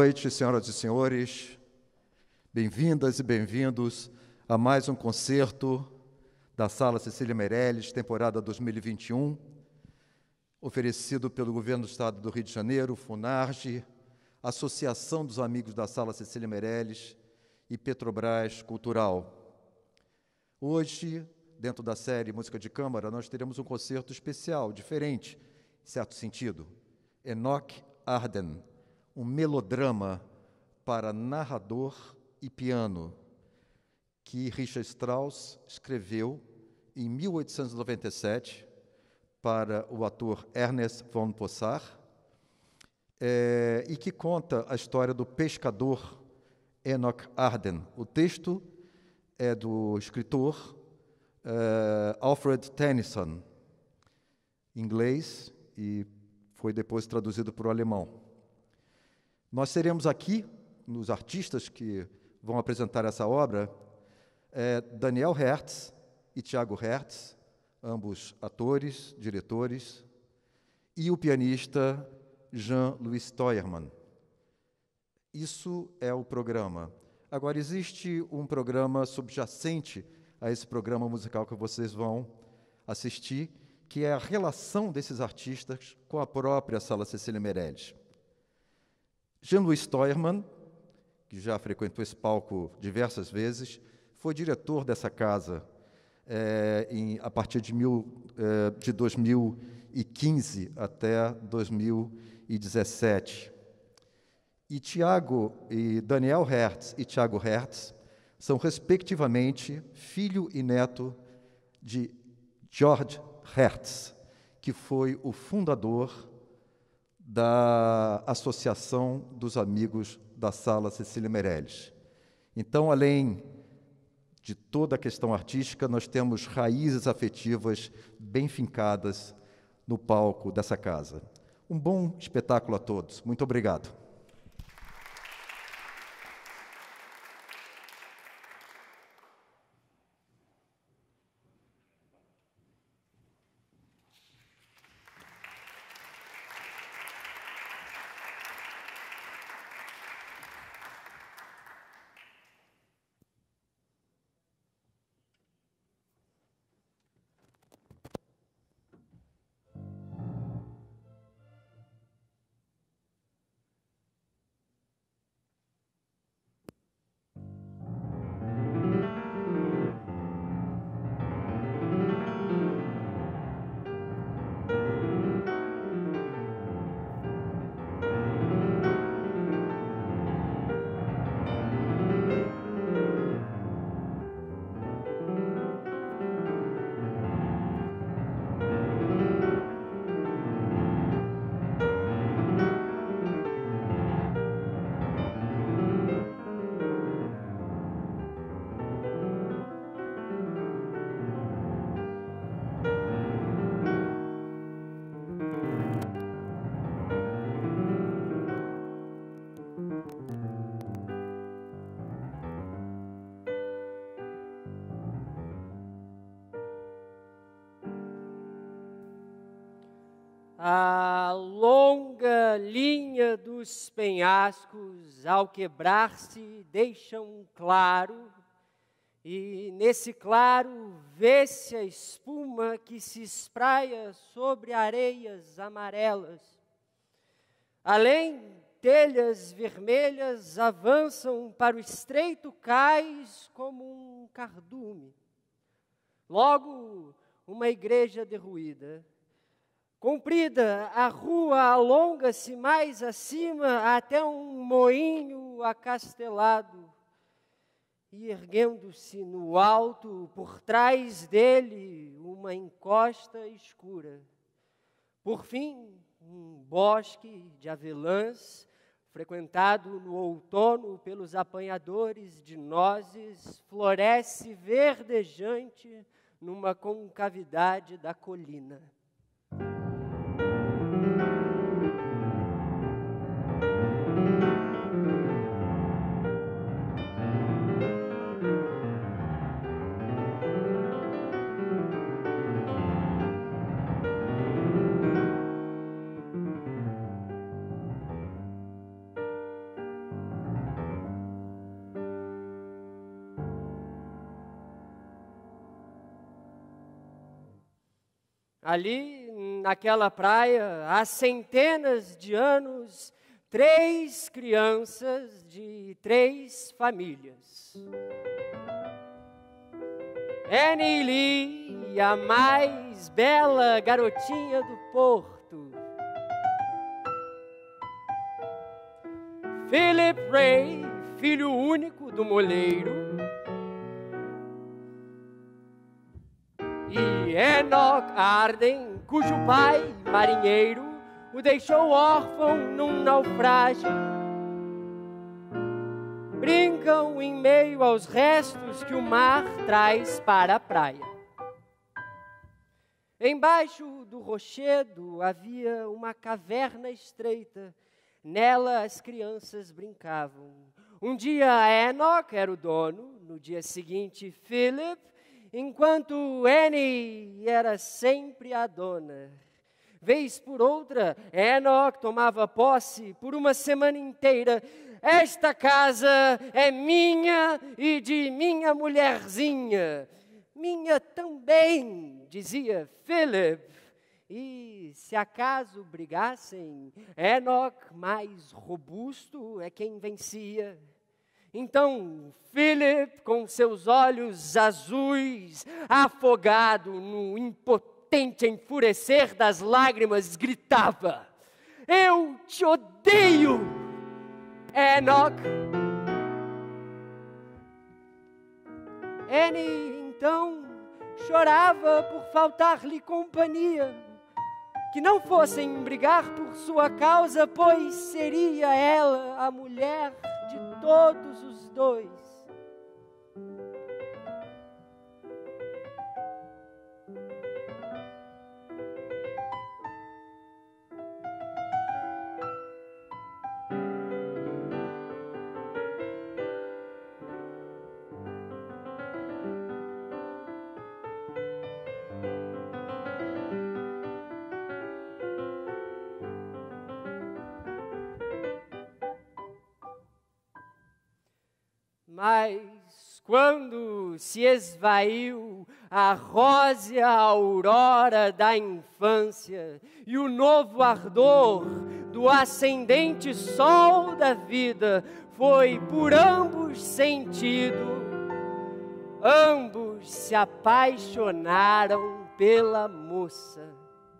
noite, senhoras e senhores. Bem-vindas e bem-vindos a mais um concerto da Sala Cecília Meirelles, temporada 2021, oferecido pelo Governo do Estado do Rio de Janeiro, FUNARGE, Associação dos Amigos da Sala Cecília Meirelles e Petrobras Cultural. Hoje, dentro da série Música de Câmara, nós teremos um concerto especial, diferente, em certo sentido. Enoch Arden, um melodrama para narrador e piano, que Richard Strauss escreveu em 1897 para o ator Ernest von Possar, e que conta a história do pescador Enoch Arden. O texto é do escritor Alfred Tennyson, inglês, e foi depois traduzido para o alemão. Nós teremos aqui, nos artistas que vão apresentar essa obra, Daniel Hertz e Tiago Hertz, ambos atores, diretores, e o pianista Jean-Louis Steuermann. Isso é o programa. Agora, existe um programa subjacente a esse programa musical que vocês vão assistir, que é a relação desses artistas com a própria Sala Cecília Meirelles. Jean-Louis Steuermann, que já frequentou esse palco diversas vezes, foi diretor dessa casa a partir de 2015 até 2017. E Daniel Hertz e Tiago Hertz são, respectivamente, filho e neto de George Hertz, que foi o fundador da Associação dos Amigos da Sala Cecília Meirelles. Então, além de toda a questão artística, nós temos raízes afetivas bem fincadas no palco dessa casa. Um bom espetáculo a todos. Muito obrigado. A longa linha dos penhascos, ao quebrar-se, deixam claro, e nesse claro vê-se a espuma que se espraia sobre areias amarelas. Além, telhas vermelhas avançam para o estreito cais como um cardume. Logo, uma igreja derruída. Comprida, a rua alonga-se mais acima até um moinho acastelado, e erguendo-se no alto, por trás dele, uma encosta escura. Por fim, um bosque de avelãs, frequentado no outono pelos apanhadores de nozes, floresce verdejante numa concavidade da colina. Ali, naquela praia, há centenas de anos, 3 crianças de 3 famílias. Annie Lee, a mais bela garotinha do porto. Philip Ray, filho único do moleiro. E Enoch Arden, cujo pai, marinheiro, o deixou órfão num naufrágio. Brincam em meio aos restos que o mar traz para a praia. Embaixo do rochedo havia uma caverna estreita. Nela as crianças brincavam. Um dia Enoch era o dono, no dia seguinte Philip, enquanto Annie era sempre a dona. Vez por outra, Enoch tomava posse por uma semana inteira. Esta casa é minha e de minha mulherzinha. Minha também, dizia Philip. E se acaso brigassem, Enoch, mais robusto, é quem vencia. Então Philip, com seus olhos azuis, afogado no impotente enfurecer das lágrimas, gritava: "Eu te odeio, Enoch!" Annie, então, chorava por faltar-lhe companhia. Que não fossem brigar por sua causa, pois seria ela a mulher de todos os dois. Mas quando se esvaiu a rósea aurora da infância e o novo ardor do ascendente sol da vida foi por ambos sentido, ambos se apaixonaram pela moça.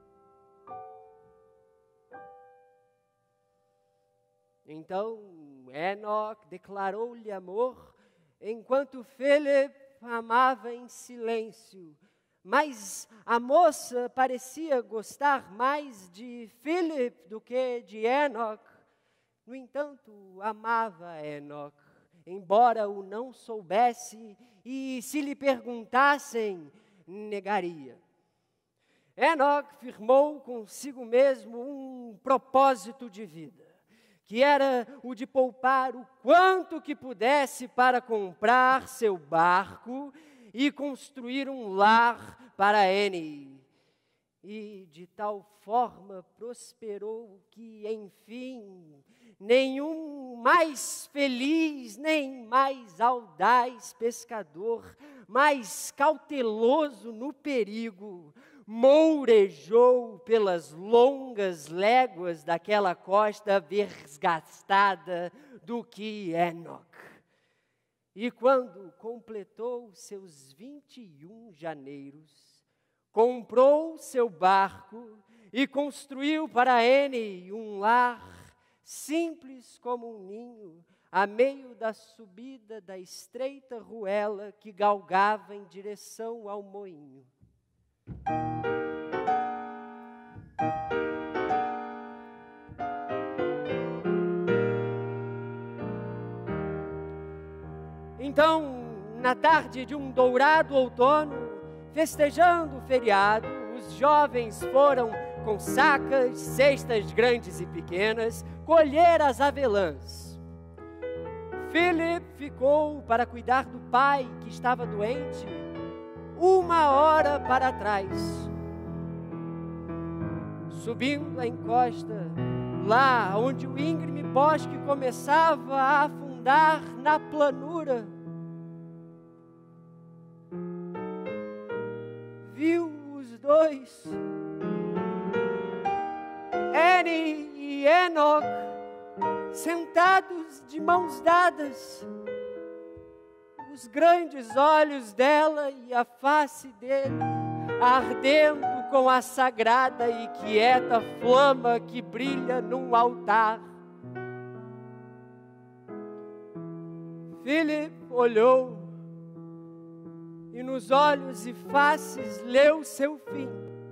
Então Enoch declarou-lhe amor, enquanto Philip amava em silêncio. Mas a moça parecia gostar mais de Philip do que de Enoch. No entanto, amava Enoch, embora o não soubesse, e se lhe perguntassem, negaria. Enoch firmou consigo mesmo um propósito de vida, que era o de poupar o quanto que pudesse para comprar seu barco e construir um lar para Annie. E de tal forma prosperou que, enfim, nenhum mais feliz, nem mais audaz pescador, mais cauteloso no perigo, mourejou pelas longas léguas daquela costa desgastada do que Enoch. E quando completou seus 21 janeiros, comprou seu barco e construiu para Annie um lar simples como um ninho, a meio da subida da estreita ruela que galgava em direção ao moinho. Então, na tarde de um dourado outono, festejando o feriado, os jovens foram com sacas, cestas grandes e pequenas, colher as avelãs. Philip ficou para cuidar do pai que estava doente 1 hora para trás. Subindo a encosta, lá onde o íngreme bosque começava a afundar na planura, viu os dois Annie e Enoch, sentados de mãos dadas, os grandes olhos dela e a face dele ardendo com a sagrada e quieta flama que brilha num altar. Philip olhou e nos olhos e faces leu seu fim.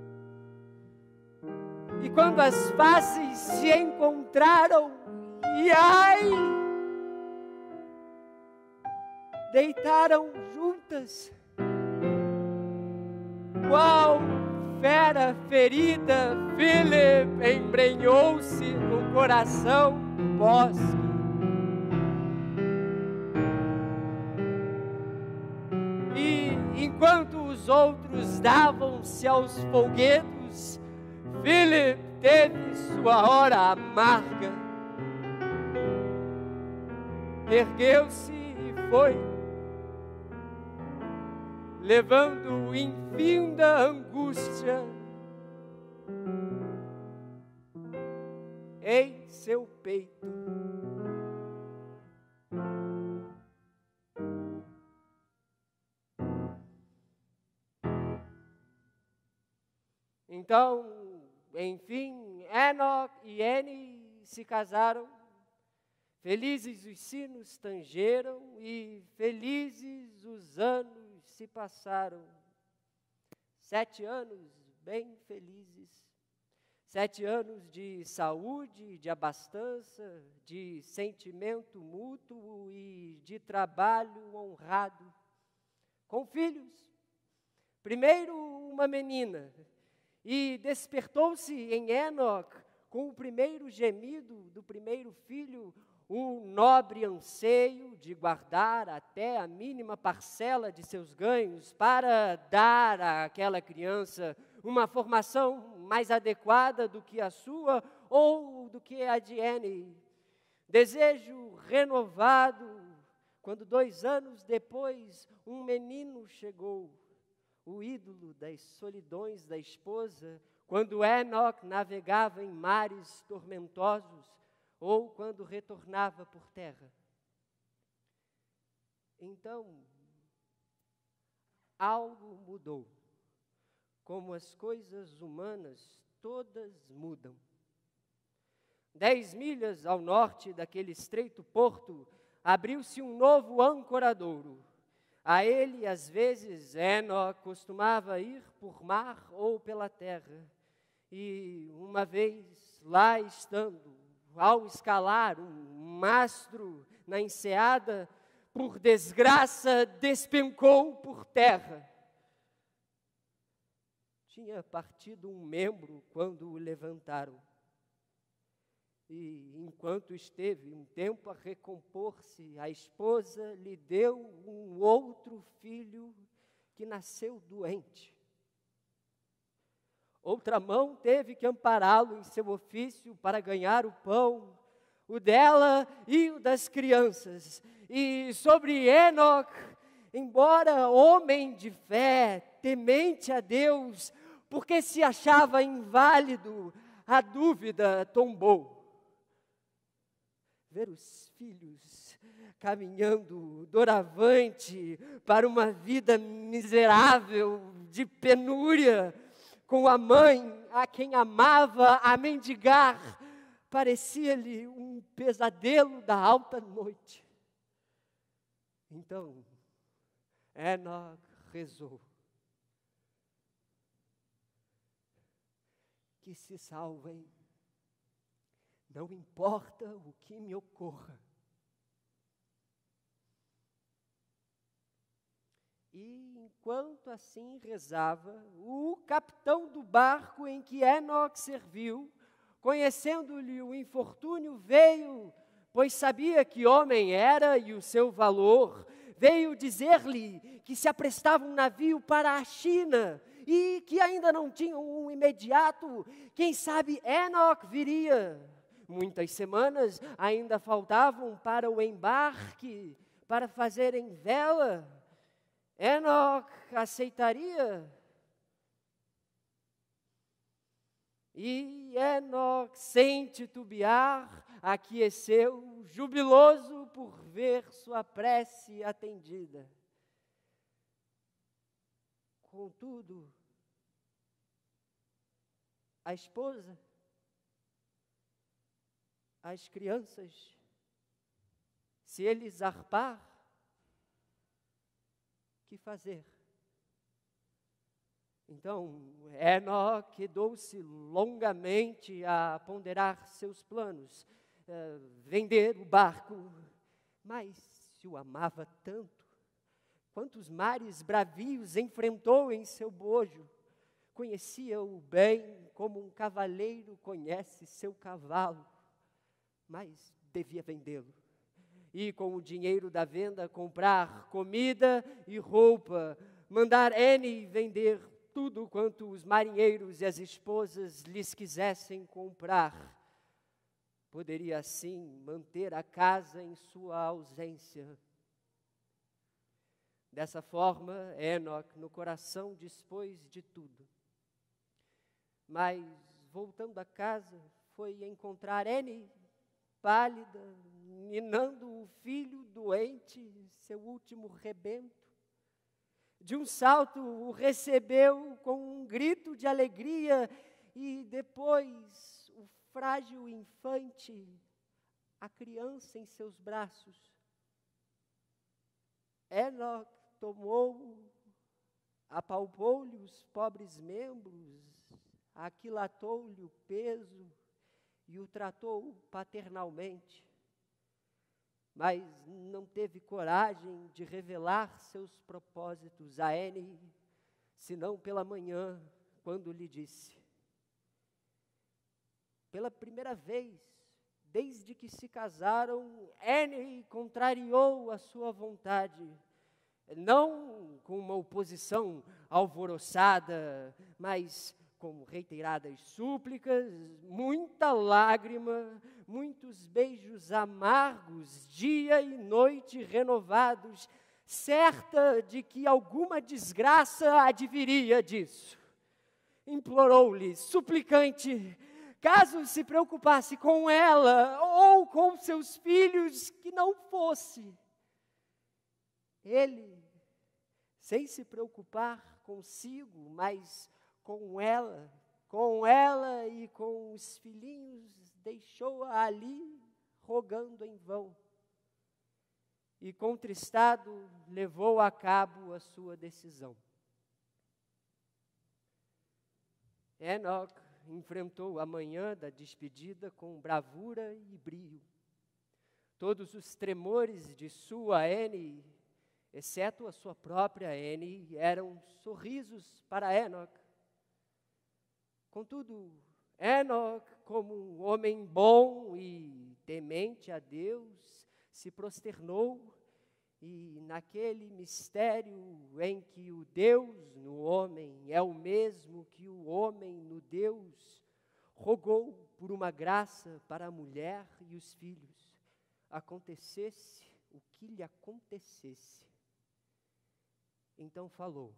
E quando as faces se encontraram, e ai, deitaram juntas. Qual fera ferida, Philip embrenhou-se no coração do bosque. E enquanto os outros davam-se aos folguedos, Philip teve sua hora amarga. Ergueu-se e foi, levando infinda angústia em seu peito. Então, enfim, Enoch e Annie se casaram. Felizes os sinos tangeram e felizes os anos se passaram. 7 anos bem felizes. 7 anos de saúde, de abastança, de sentimento mútuo e de trabalho honrado. Com filhos. Primeiro uma menina. E despertou-se em Enoch, com o primeiro gemido do primeiro filho, um nobre anseio de guardar até a mínima parcela de seus ganhos para dar àquela criança uma formação mais adequada do que a sua ou do que a de Annie. Desejo renovado, quando 2 anos depois um menino chegou, o ídolo das solidões da esposa, quando Enoch navegava em mares tormentosos, ou quando retornava por terra. Então, algo mudou, como as coisas humanas todas mudam. 10 milhas ao norte daquele estreito porto, abriu-se um novo ancoradouro. A ele, às vezes, Enoch costumava ir por mar ou pela terra. E uma vez, lá estando, ao escalar um mastro na enseada, por desgraça, despencou por terra. Tinha partido um membro quando o levantaram. E enquanto esteve um tempo a recompor-se, a esposa lhe deu um outro filho que nasceu doente. Outra mão teve que ampará-lo em seu ofício para ganhar o pão, o dela e o das crianças. E sobre Enoch, embora homem de fé, temente a Deus, porque se achava inválido, a dúvida tombou. Ver os filhos caminhando doravante para uma vida miserável, de penúria, com a mãe a quem amava a mendigar, parecia-lhe um pesadelo da alta noite. Então, Enoch rezou. Que se salvem, não importa o que me ocorra. E enquanto assim rezava, o capitão do barco em que Enoch serviu, conhecendo-lhe o infortúnio, veio, pois sabia que homem era e o seu valor, veio dizer-lhe que se aprestava um navio para a China e que ainda não tinham um imediato, quem sabe Enoch viria. Muitas semanas ainda faltavam para o embarque, para fazerem vela. Enoch aceitaria. E Enoque, sem titubear, aqueceu, jubiloso por ver sua prece atendida. Contudo, a esposa, as crianças, se ele zarpar, que fazer? Então, Enoque quedou-se longamente a ponderar seus planos, vender o barco, mas se o amava tanto, quantos mares bravios enfrentou em seu bojo, conhecia-o bem como um cavaleiro conhece seu cavalo, mas devia vendê-lo. E com o dinheiro da venda comprar comida e roupa, mandar Ene vender tudo quanto os marinheiros e as esposas lhes quisessem comprar. Poderia assim manter a casa em sua ausência. Dessa forma, Enoque no coração dispôs de tudo. Mas, voltando a casa, foi encontrar Ene pálida, ninando o filho doente, seu último rebento. De um salto o recebeu com um grito de alegria e depois o frágil infante, a criança em seus braços. Enoque tomou, apalpou-lhe os pobres membros, aquilatou-lhe o peso e o tratou paternalmente. Mas não teve coragem de revelar seus propósitos a Ene, senão pela manhã, quando lhe disse: pela primeira vez, desde que se casaram, Ene contrariou a sua vontade, não com uma oposição alvoroçada, mas com reiteradas súplicas, muita lágrima, muitos beijos amargos, dia e noite renovados, certa de que alguma desgraça adviria disso. Implorou-lhe, suplicante, caso se preocupasse com ela ou com seus filhos, que não fosse. Ele, sem se preocupar consigo, mas com ela e com os filhinhos, deixou-a ali, rogando em vão. E, contristado, levou a cabo a sua decisão. Enoque enfrentou a manhã da despedida com bravura e brio. Todos os tremores de sua Ene, exceto a sua própria Ene, eram sorrisos para Enoque. Contudo, Enoque, como um homem bom e temente a Deus, se prosternou e naquele mistério em que o Deus no homem é o mesmo que o homem no Deus, rogou por uma graça para a mulher e os filhos, acontecesse o que lhe acontecesse. Então falou: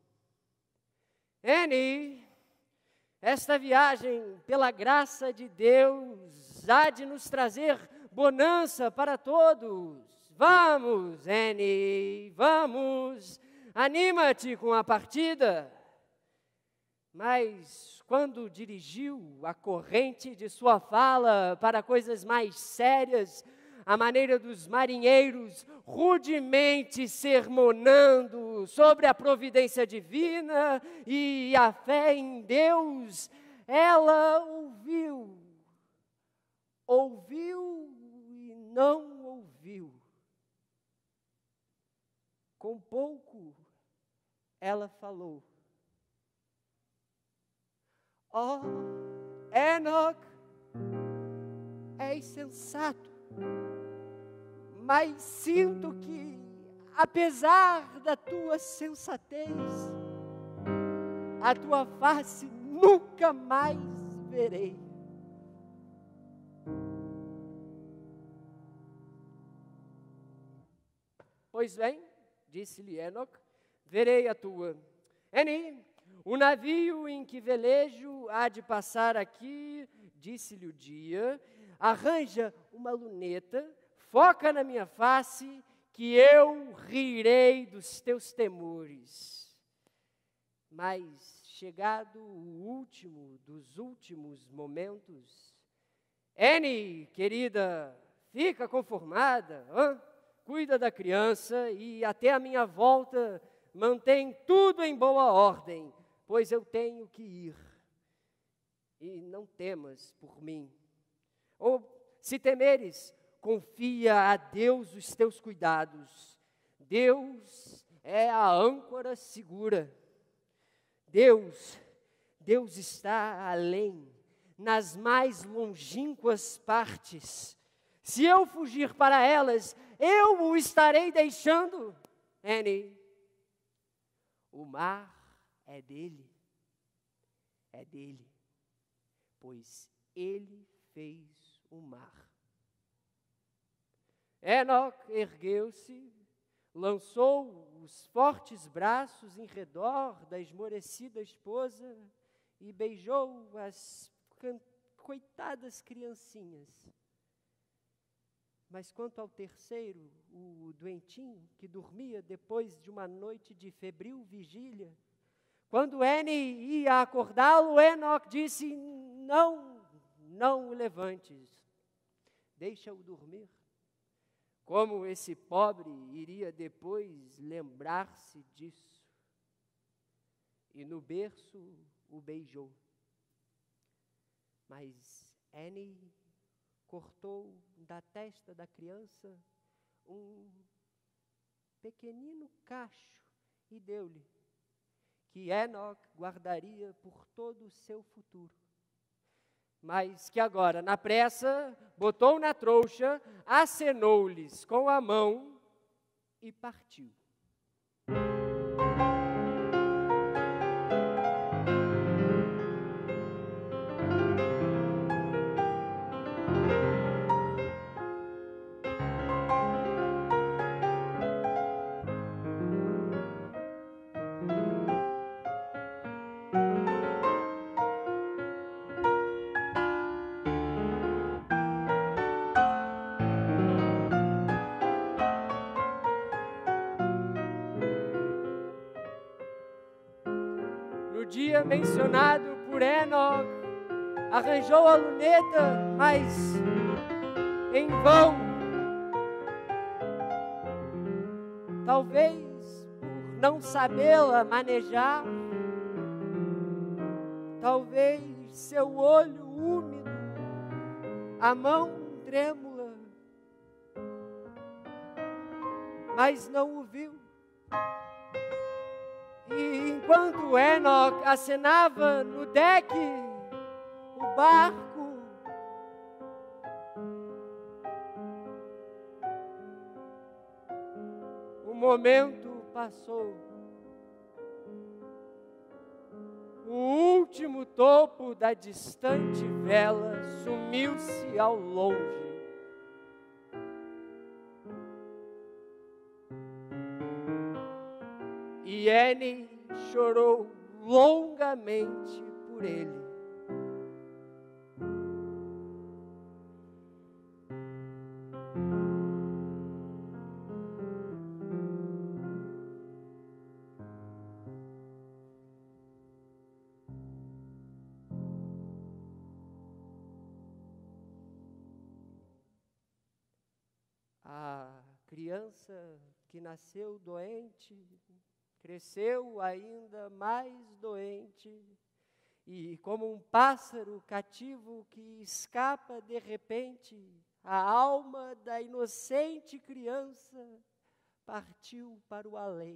Ene, esta viagem, pela graça de Deus, há de nos trazer bonança para todos. Vamos, Ene, vamos, anima-te com a partida. Mas, quando dirigiu a corrente de sua fala para coisas mais sérias, à maneira dos marinheiros, rudemente sermonando sobre a providência divina e a fé em Deus, ela ouviu e não ouviu. Com pouco, ela falou: ó, Enoque, és sensato, mas sinto que, apesar da tua sensatez, a tua face nunca mais verei. Pois bem, disse-lhe Enoque, verei a tua. Ene, O navio em que velejo há de passar aqui, disse-lhe o dia, arranja uma luneta, foca na minha face, que eu rirei dos teus temores. Mas, chegado o último dos últimos momentos, Annie, querida, fica conformada, cuida da criança e até a minha volta mantém tudo em boa ordem, pois eu tenho que ir. E não temas por mim. Ou, se temeres, confia a Deus os teus cuidados. Deus é a âncora segura. Deus está além, nas mais longínquas partes. Se eu fugir para elas, eu o estarei deixando. Annie, o mar é dele, pois ele fez o mar. Enoch ergueu-se, lançou os fortes braços em redor da esmorecida esposa e beijou as coitadas criancinhas. Mas quanto ao terceiro, o doentinho, que dormia depois de uma noite de febril vigília, quando Annie ia acordá-lo, Enoch disse: não o levantes, deixa-o dormir. Como esse pobre iria depois lembrar-se disso? E no berço o beijou. Mas Annie cortou da testa da criança um pequenino cacho e deu-lhe, que Enoch guardaria por todo o seu futuro. Mas que agora, na pressa, botou na trouxa, acenou-lhes com a mão e partiu. No dia mencionado por Enoch, arranjou a luneta, mas em vão. Talvez por não sabê-la manejar, talvez seu olho úmido, a mão trêmula, mas não o viu. E enquanto Enoch acenava no deck, o barco o momento passou. O último topo da distante vela sumiu-se ao longe. E Annie chorou longamente por ele. A criança que nasceu doente cresceu ainda mais doente, e como um pássaro cativo que escapa de repente, a alma da inocente criança partiu para o além.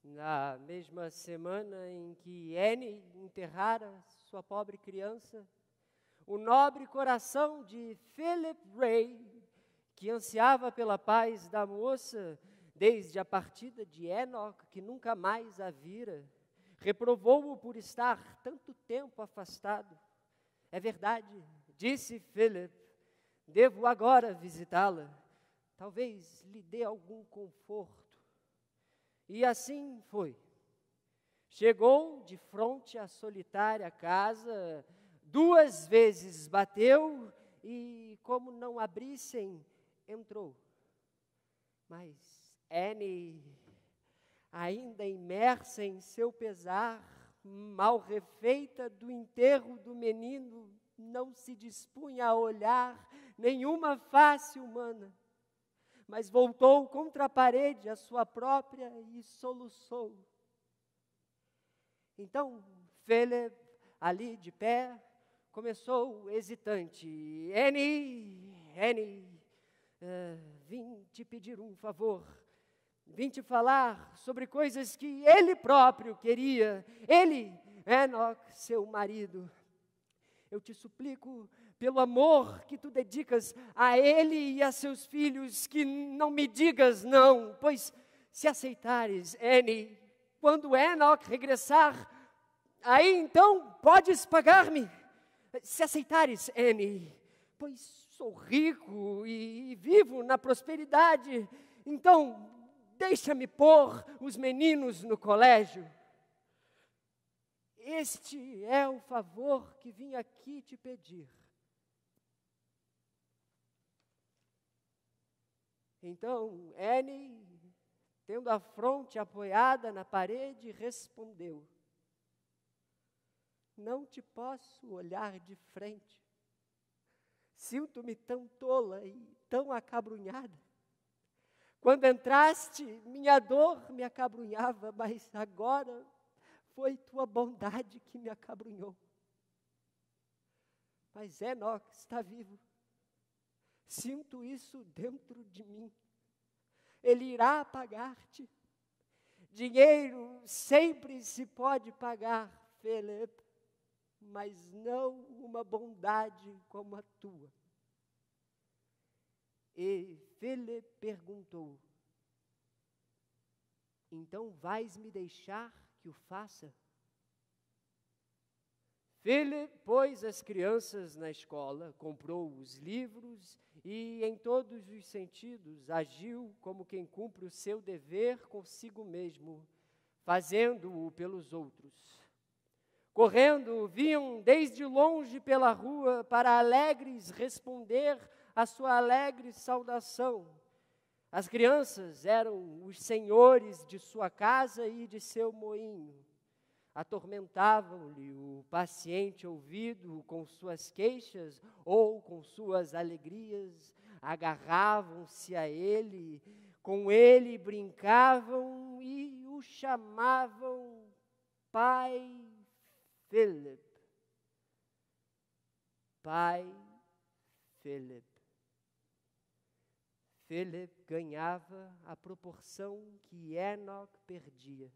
Na mesma semana em que Annie enterrara sua pobre criança, o nobre coração de Philip Ray, que ansiava pela paz da moça desde a partida de Enoch, que nunca mais a vira, reprovou-o por estar tanto tempo afastado. É verdade, disse Philip, devo agora visitá-la. Talvez lhe dê algum conforto. E assim foi. Chegou de fronte à solitária casa, 2 vezes bateu e, como não abrissem, entrou. Mas Annie, ainda imersa em seu pesar, mal refeita do enterro do menino, não se dispunha a olhar nenhuma face humana, mas voltou contra a parede a sua própria e soluçou. Então, Philip, ali de pé, começou hesitante. Annie, vim te pedir um favor. Vim te falar sobre coisas que ele próprio queria. Ele, Enoch, seu marido. Eu te suplico, pelo amor que tu dedicas a ele e a seus filhos, que não me digas não, pois se aceitares, Annie, quando Enoch regressar, aí então podes pagar-me. Se aceitares, Annie, pois sou rico e vivo na prosperidade, então deixa-me pôr os meninos no colégio. Este é o favor que vim aqui te pedir. Então, Annie, tendo a fronte apoiada na parede, respondeu: não te posso olhar de frente. Sinto-me tão tola e tão acabrunhada. Quando entraste, minha dor me acabrunhava, mas agora foi tua bondade que me acabrunhou. Mas Enoch está vivo. Sinto isso dentro de mim. Ele irá pagar-te. Dinheiro sempre se pode pagar, Philip, mas não uma bondade como a tua. E Philip perguntou: então vais me deixar que o faça? Philip pôs as crianças na escola, comprou os livros e, em todos os sentidos, agiu como quem cumpre o seu dever consigo mesmo, fazendo-o pelos outros. Correndo, vinham desde longe pela rua para alegres responder a sua alegre saudação. As crianças eram os senhores de sua casa e de seu moinho. Atormentavam-lhe o paciente ouvido com suas queixas ou com suas alegrias, agarravam-se a ele, com ele brincavam e o chamavam Pai Philip. Pai Philip. Philip ganhava a proporção que Enoch perdia,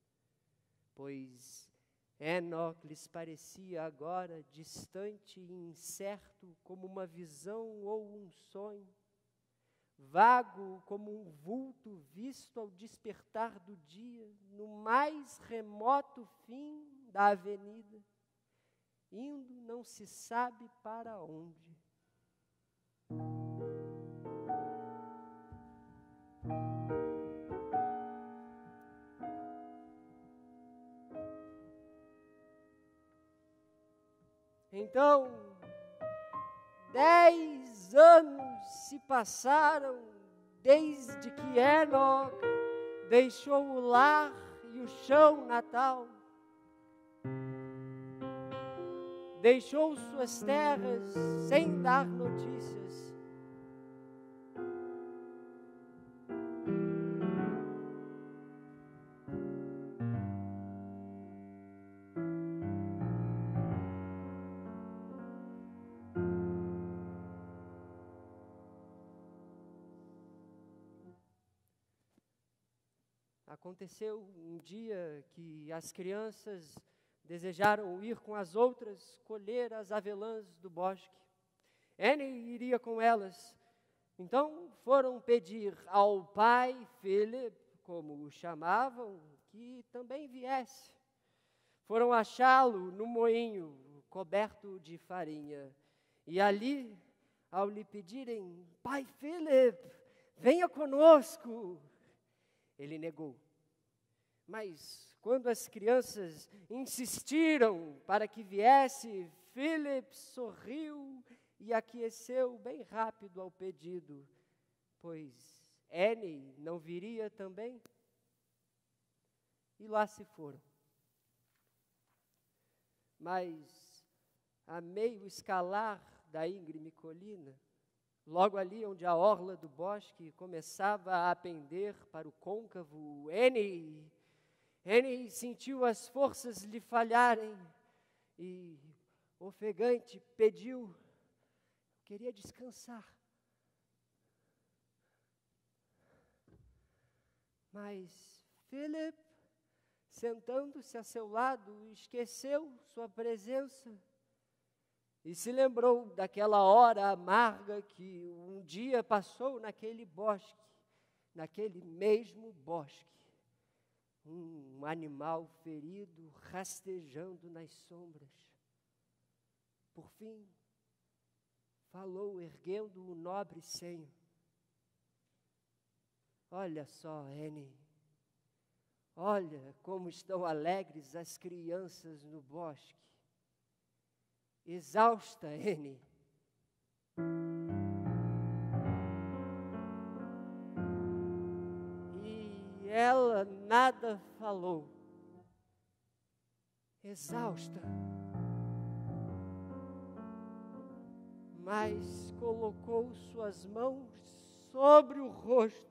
pois Enoch lhes parecia agora distante e incerto como uma visão ou um sonho, vago como um vulto visto ao despertar do dia, no mais remoto fim da avenida, indo não se sabe para onde. Então, 10 anos se passaram desde que Enoch deixou o lar e o chão natal. Deixou suas terras sem dar notícias. Aconteceu um dia que as crianças desejaram ir com as outras colher as avelãs do bosque. Annie iria com elas. Então foram pedir ao pai Philip, como o chamavam, que também viesse. Foram achá-lo no moinho, coberto de farinha. E ali, ao lhe pedirem, pai Philip, venha conosco, ele negou. Mas quando as crianças insistiram para que viesse, Philip sorriu e aqueceu bem rápido ao pedido, pois Annie não viria também. E lá se foram. Mas a meio escalar da íngreme colina, logo ali onde a orla do bosque começava a pender para o côncavo, Annie sentiu as forças lhe falharem e, ofegante, pediu, queria descansar. Mas Philip, sentando-se a seu lado, esqueceu sua presença e se lembrou daquela hora amarga que um dia passou naquele bosque, naquele mesmo bosque. Um animal ferido rastejando nas sombras. Por fim, falou erguendo o nobre senho. Olha só, Annie. Olha como estão alegres as crianças no bosque. Exausta, Annie. E ela nada falou. Exausta. Mas colocou suas mãos sobre o rosto.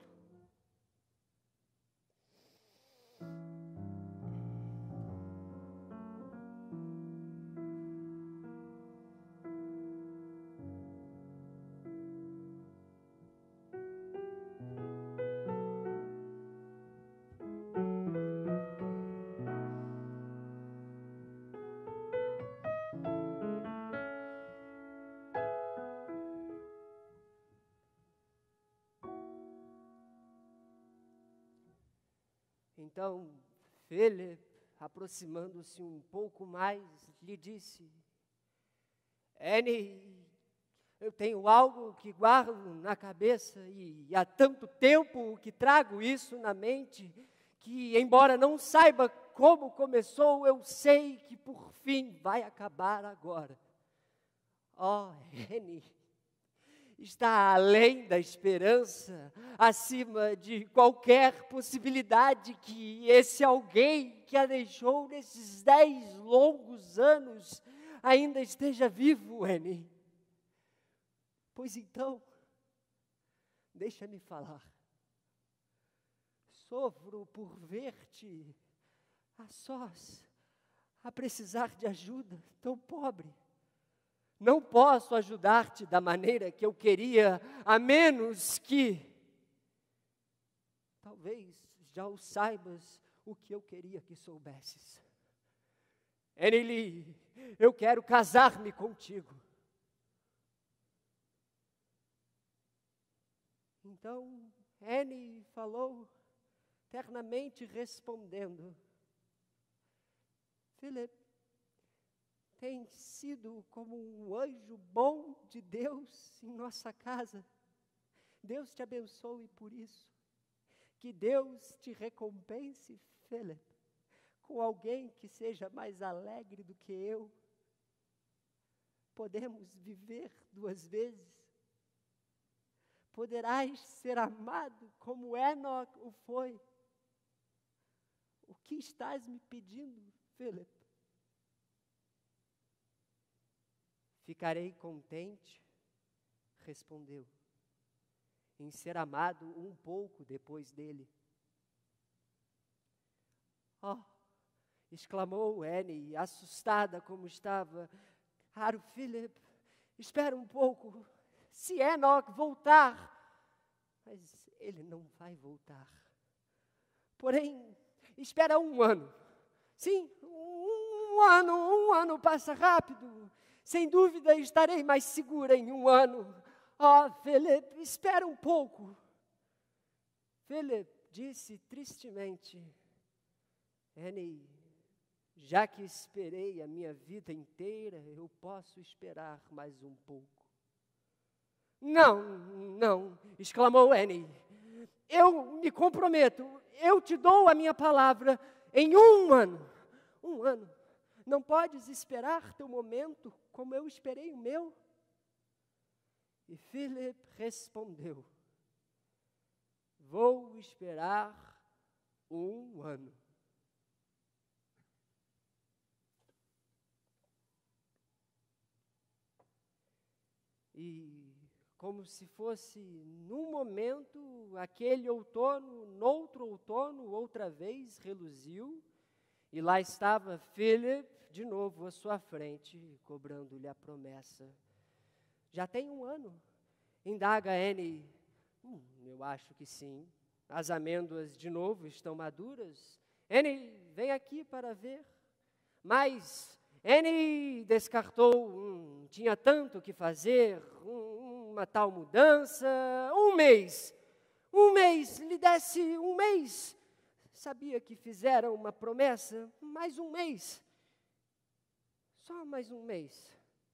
Então, Philip, aproximando-se um pouco mais, lhe disse, Annie, eu tenho algo que guardo na cabeça e há tanto tempo que trago isso na mente, que embora não saiba como começou, eu sei que por fim vai acabar agora. Oh, Annie, está além da esperança, acima de qualquer possibilidade que esse alguém que a deixou nesses 10 longos anos ainda esteja vivo, Annie. Pois então, deixa-me falar. Sofro por ver-te a sós, a precisar de ajuda, tão pobre. Não posso ajudar-te da maneira que eu queria, a menos que, talvez já o saibas o que eu queria que soubesses. Annie Lee, eu quero casar-me contigo. Então, Annie falou, ternamente respondendo, Philip, tem sido como um anjo bom de Deus em nossa casa. Deus te abençoe por isso. Que Deus te recompense, Philip, com alguém que seja mais alegre do que eu. Podemos viver 2 vezes. Poderás ser amado como Enoch o foi. O que estás me pedindo, Philip? Ficarei contente, respondeu, em ser amado um pouco depois dele. Oh, exclamou Annie, assustada como estava. Caro Philip, espera um pouco. Se Enoch voltar, mas ele não vai voltar. Porém, espera 1 ano. Sim, um ano passa rápido. Sem dúvida estarei mais segura em 1 ano. Oh, Philip, espera um pouco. Philip disse tristemente: Annie, já que esperei a minha vida inteira, eu posso esperar mais um pouco. Não, exclamou Annie. Eu me comprometo, eu te dou a minha palavra em 1 ano. 1 ano. Não podes esperar teu momento como eu esperei o meu? E Philip respondeu: vou esperar 1 ano. E como se fosse num momento, aquele outono, noutro outono, outra vez reluziu, e lá estava Philip de novo à sua frente, cobrando-lhe a promessa. Já tem 1 ano? Indaga Annie. Eu acho que sim. As amêndoas de novo estão maduras. Annie, vem aqui para ver. Mas Annie descartou, tinha tanto que fazer, uma tal mudança. 1 mês. 1 mês, lhe desse 1 mês. Sabia que fizeram uma promessa, mais 1 mês. Só mais 1 mês.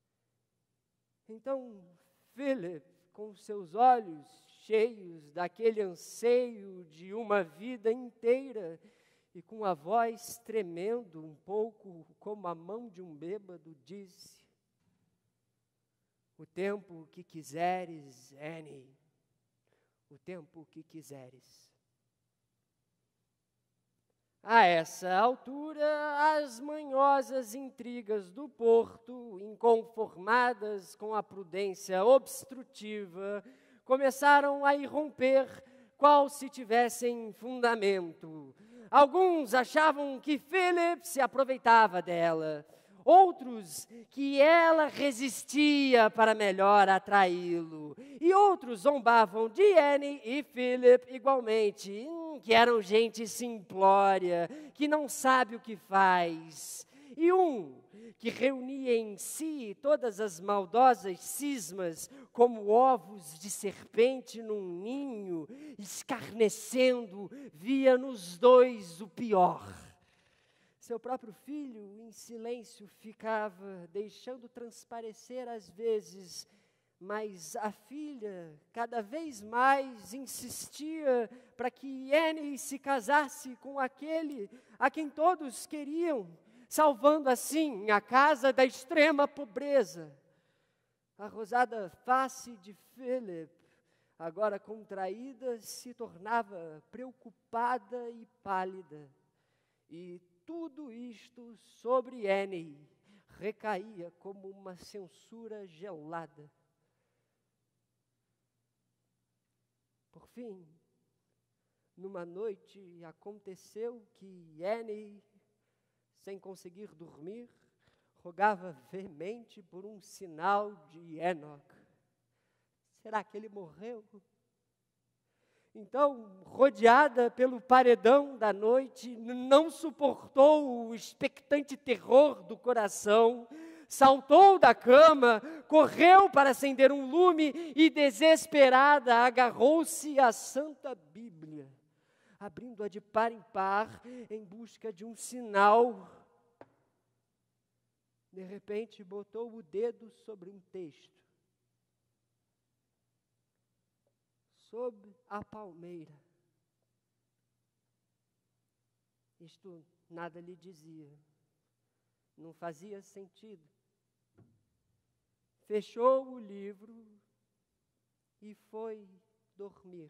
Então, Philip, com seus olhos cheios daquele anseio de uma vida inteira e com a voz tremendo um pouco como a mão de um bêbado, disse: o tempo que quiseres, Annie, o tempo que quiseres. A essa altura, as manhosas intrigas do Porto, inconformadas com a prudência obstrutiva, começaram a irromper, qual se tivessem fundamento. Alguns achavam que Philip se aproveitava dela, outros que ela resistia para melhor atraí-lo, e outros zombavam de Annie e Philip igualmente, que eram gente simplória, que não sabe o que faz, e que reunia em si todas as maldosas cismas como ovos de serpente num ninho, escarnecendo, via nos dois o pior. Seu próprio filho, em silêncio, ficava deixando transparecer às vezes, mas a filha, cada vez mais, insistia para que Annie se casasse com aquele a quem todos queriam, salvando assim a casa da extrema pobreza. A rosada face de Philip, agora contraída, se tornava preocupada e pálida. E tudo isto sobre Annie recaía como uma censura gelada. Por fim, numa noite, aconteceu que Annie, sem conseguir dormir, rogava veemente por um sinal de Enoch. Será que ele morreu? Então, rodeada pelo paredão da noite, não suportou o expectante terror do coração, saltou da cama, correu para acender um lume e, desesperada, agarrou-se à Santa Bíblia, abrindo-a de par em par em busca de um sinal. De repente, botou o dedo sobre um texto. Sob a palmeira. Isto nada lhe dizia. Não fazia sentido. Fechou o livro e foi dormir.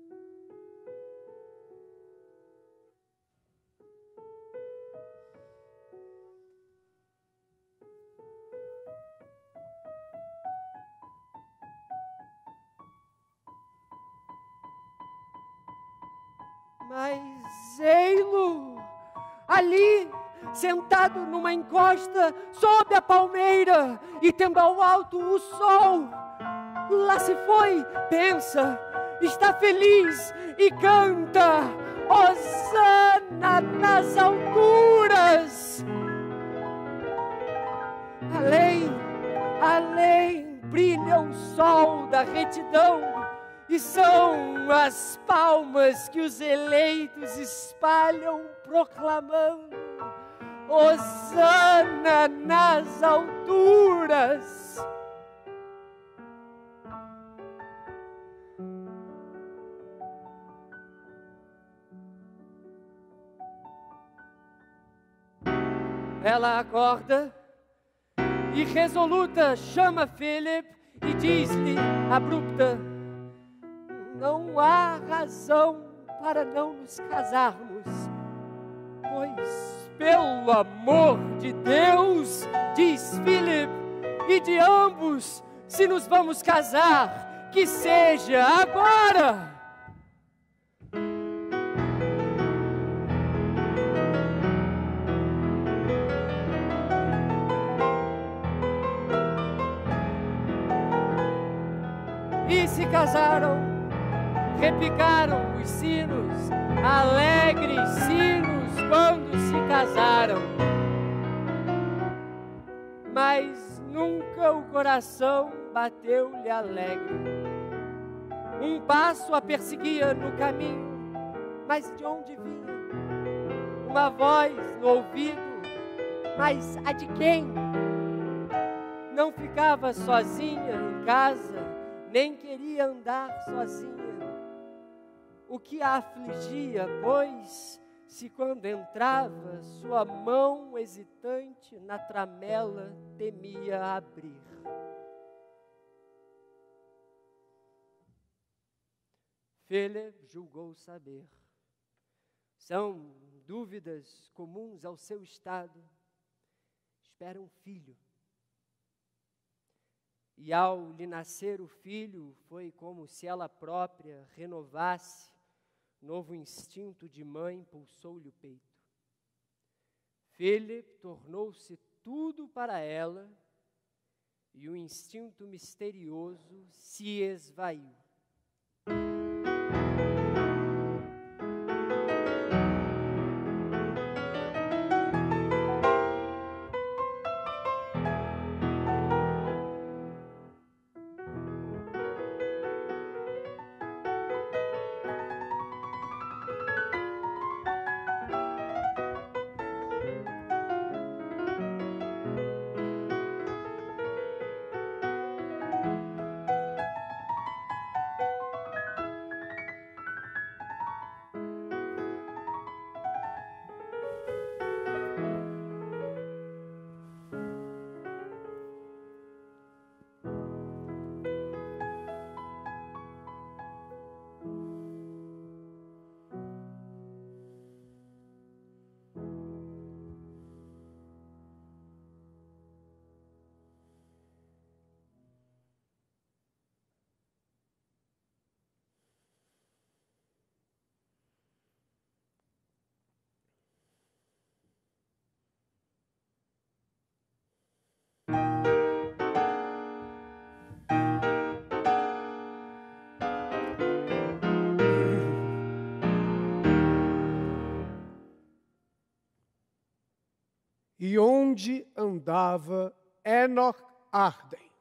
Mas ei-lo, ali, sentado numa encosta, sob a palmeira, e tendo ao alto o sol. Lá se foi, pensa, está feliz e canta. Hosana nas alturas. Além brilha o sol da retidão, e são as palmas que os eleitos espalham proclamando: Hosana nas alturas. Ela acorda e resoluta chama Philip e diz-lhe abrupta: não há razão para não nos casarmos, pois, pelo amor de Deus, diz Philip, e de ambos, se nos vamos casar, que seja agora. E se casaram, repicaram os sinos, alegres sinos quando se casaram. Mas nunca o coração bateu-lhe alegre. Um passo a perseguia no caminho, mas de onde vinha? Uma voz no ouvido, mas a de quem? Não ficava sozinha em casa, nem queria andar sozinha. O que a afligia, pois, se quando entrava, sua mão hesitante na tramela temia abrir? Philip julgou saber. São dúvidas comuns ao seu estado. Espera um filho. E ao lhe nascer o filho, foi como se ela própria renovasse, novo instinto de mãe pulsou-lhe o peito. Philip tornou-se tudo para ela, e o instinto misterioso se esvaiu. E onde andava Enoch Arden?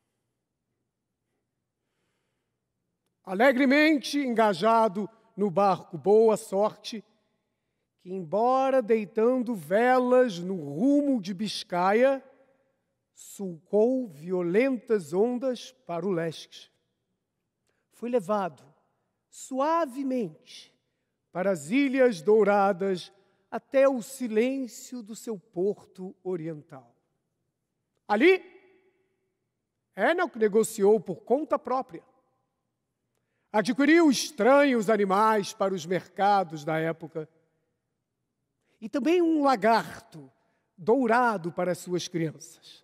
Alegremente engajado no barco Boa Sorte, que, embora deitando velas no rumo de Biscaia, sulcou violentas ondas para o leste. Foi levado suavemente para as Ilhas Douradas, até o silêncio do seu porto oriental. Ali, Enoch negociou por conta própria. Adquiriu estranhos animais para os mercados da época e também um lagarto dourado para suas crianças.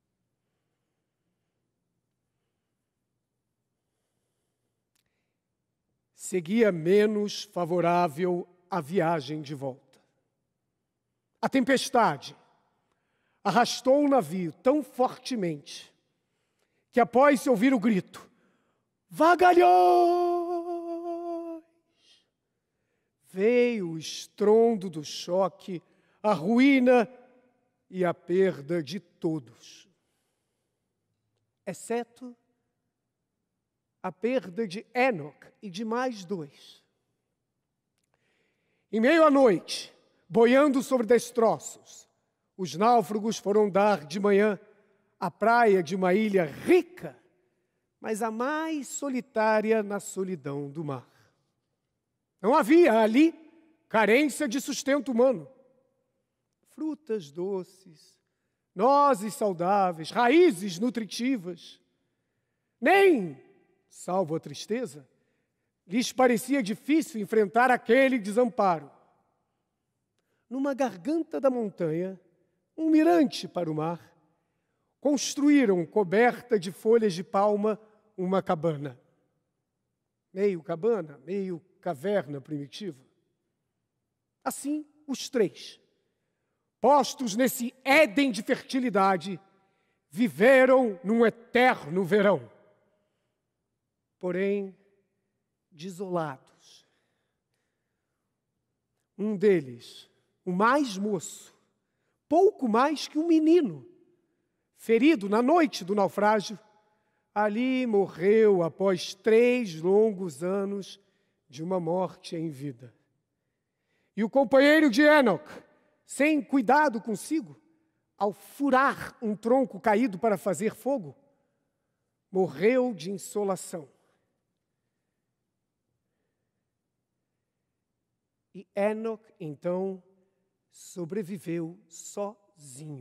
Seguia menos favorável a viagem de volta. A tempestade arrastou o navio tão fortemente que, após se ouvir o grito, vagalhões, veio o estrondo do choque, a ruína e a perda de todos, exceto a perda de Enoque e de mais 2. Em meio à noite, boiando sobre destroços, os náufragos foram dar de manhã à praia de uma ilha rica, mas a mais solitária na solidão do mar. Não havia ali carência de sustento humano. Frutas doces, nozes saudáveis, raízes nutritivas. Nem, salvo a tristeza, lhes parecia difícil enfrentar aquele desamparo. Numa garganta da montanha, um mirante para o mar, construíram, coberta de folhas de palma, uma cabana. Meio cabana, meio caverna primitiva. Assim, os 3, postos nesse Éden de fertilidade, viveram num eterno verão. Porém, desolados. Um deles, o mais moço, pouco mais que um menino, ferido na noite do naufrágio, ali morreu após 3 longos anos de uma morte em vida. E o companheiro de Enoque, sem cuidado consigo, ao furar um tronco caído para fazer fogo, morreu de insolação. E Enoque, então, sobreviveu sozinho.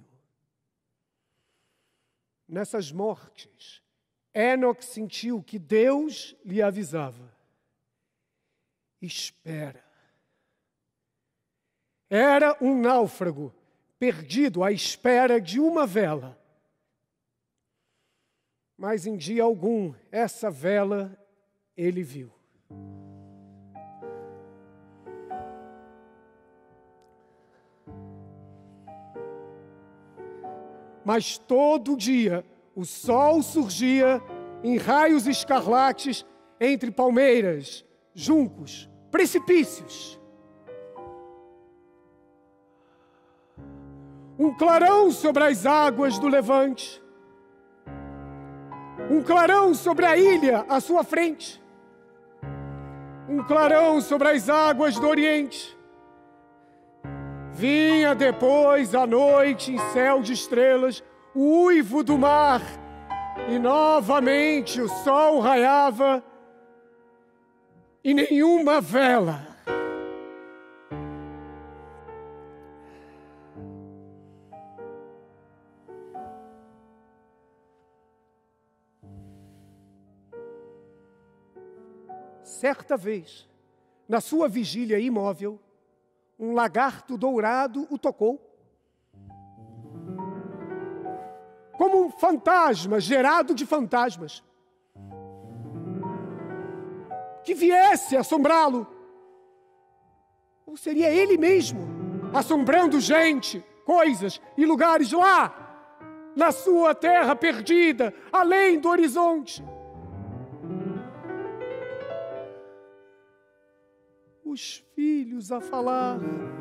Nessas mortes, Enoque sentiu que Deus lhe avisava: espera. Era um náufrago perdido à espera de uma vela. Mas em dia algum, essa vela ele viu. Mas todo dia o sol surgia em raios escarlates entre palmeiras, juncos, precipícios. Um clarão sobre as águas do levante. Um clarão sobre a ilha à sua frente. Um clarão sobre as águas do oriente. Vinha depois à noite em céu de estrelas o uivo do mar, e novamente o sol raiava e nenhuma vela. Certa vez, na sua vigília imóvel, um lagarto dourado o tocou. Como um fantasma gerado de fantasmas, que viesse assombrá-lo. Ou seria ele mesmo, assombrando gente, coisas e lugares lá, na sua terra perdida, além do horizonte. Os filhos a falar.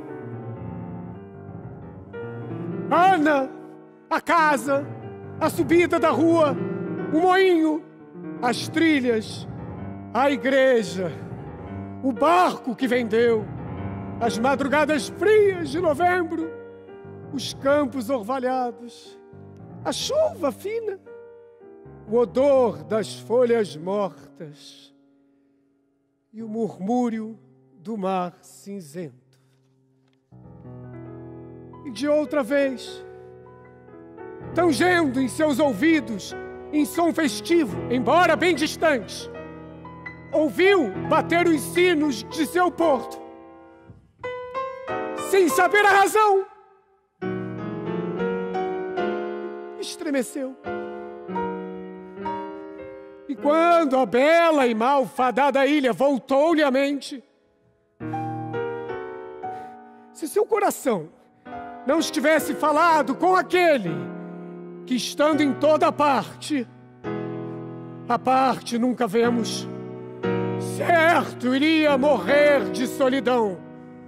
Ana, a casa, a subida da rua, o moinho, as trilhas, a igreja, o barco que vendeu, as madrugadas frias de novembro, os campos orvalhados, a chuva fina, o odor das folhas mortas e o murmúrio do mar cinzento. E de outra vez, tangendo em seus ouvidos, em som festivo, embora bem distante, ouviu bater os sinos de seu porto, sem saber a razão. Estremeceu. E quando a bela e malfadada ilha voltou-lhe à mente, se seu coração não estivesse falado com aquele que, estando em toda parte, a parte nunca vemos, certo iria morrer de solidão.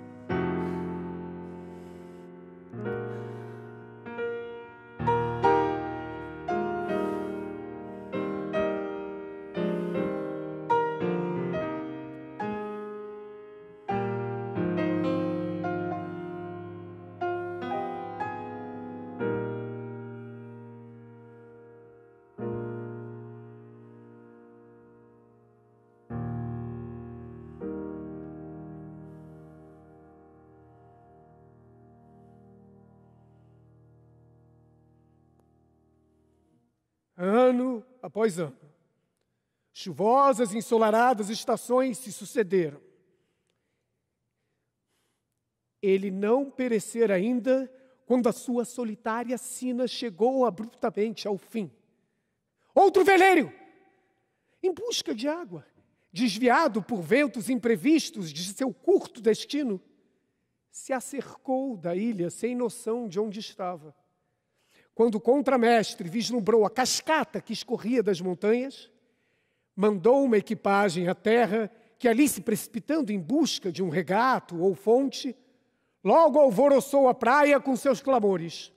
Ano após ano, chuvosas e ensolaradas estações se sucederam. Ele não perecera ainda quando a sua solitária sina chegou abruptamente ao fim. Outro veleiro, em busca de água, desviado por ventos imprevistos de seu curto destino, se acercou da ilha sem noção de onde estava. Quando o contramestre vislumbrou a cascata que escorria das montanhas, mandou uma equipagem à terra que, ali se precipitando em busca de um regato ou fonte, logo alvoroçou a praia com seus clamores.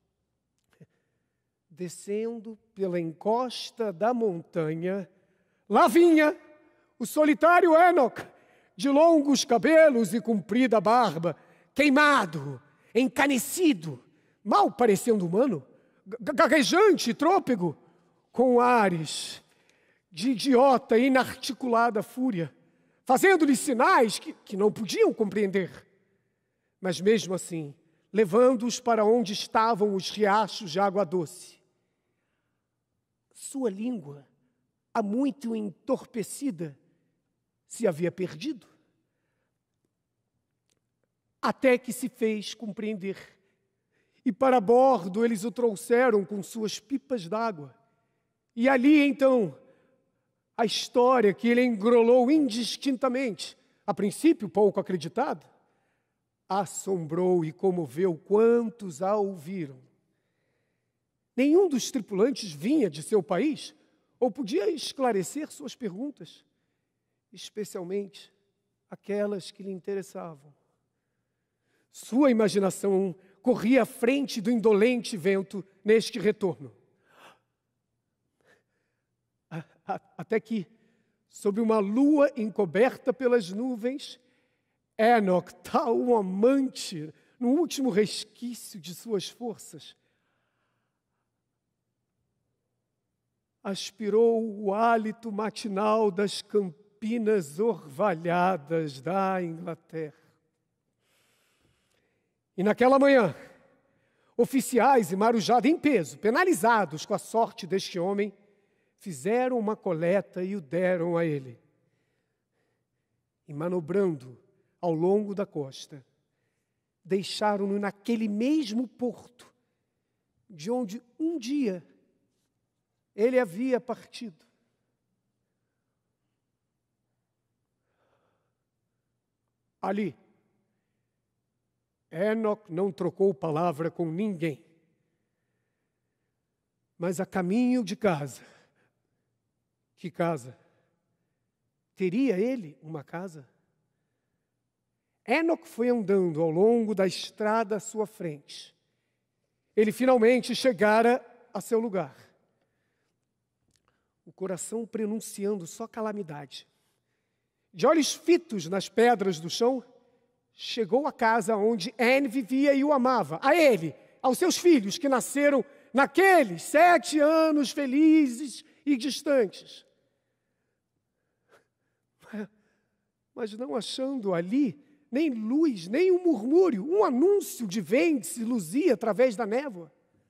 Descendo pela encosta da montanha, lá vinha o solitário Enoch, de longos cabelos e comprida barba, queimado, encanecido, mal parecendo humano, gaguejante e trôpego, com ares de idiota e inarticulada fúria, fazendo-lhe sinais que não podiam compreender. Mas mesmo assim, levando-os para onde estavam os riachos de água doce. Sua língua, há muito entorpecida, se havia perdido, até que se fez compreender. E para bordo eles o trouxeram com suas pipas d'água. E ali, então, a história que ele engrolou indistintamente, a princípio pouco acreditado, assombrou e comoveu quantos a ouviram. Nenhum dos tripulantes vinha de seu país ou podia esclarecer suas perguntas, especialmente aquelas que lhe interessavam. Sua imaginação corria à frente do indolente vento neste retorno. Até que, sob uma lua encoberta pelas nuvens, Enoch, tal um amante, no último resquício de suas forças, aspirou o hálito matinal das campinas orvalhadas da Inglaterra. E naquela manhã, oficiais e marujada em peso, penalizados com a sorte deste homem, fizeram uma coleta e o deram a ele. E manobrando ao longo da costa, deixaram-no naquele mesmo porto, de onde um dia ele havia partido. Ali, Enoch não trocou palavra com ninguém, mas a caminho de casa. Que casa? Teria ele uma casa? Enoch foi andando ao longo da estrada à sua frente. Ele finalmente chegara a seu lugar. O coração prenunciando só calamidade. De olhos fitos nas pedras do chão, chegou à casa onde Anne vivia e o amava. A ele, aos seus filhos que nasceram naqueles 7 anos felizes e distantes. Mas não achando ali nem luz, nem um murmúrio, um anúncio de vende-se luzia através da névoa.